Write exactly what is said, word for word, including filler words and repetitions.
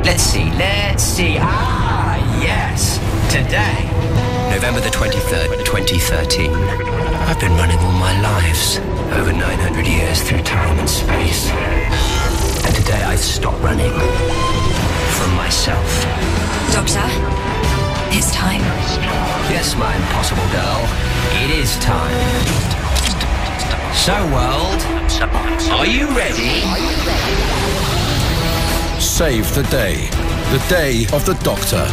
Let's see, let's see. Ah, yes. Today, November the twenty-third, twenty thirteen. I've been running all my lives, over nine hundred years through time and space. And today I stop running from myself. Doctor, it's time. Yes, my impossible girl, it is time. So, world, are you ready? Save the day. The day of the Doctor.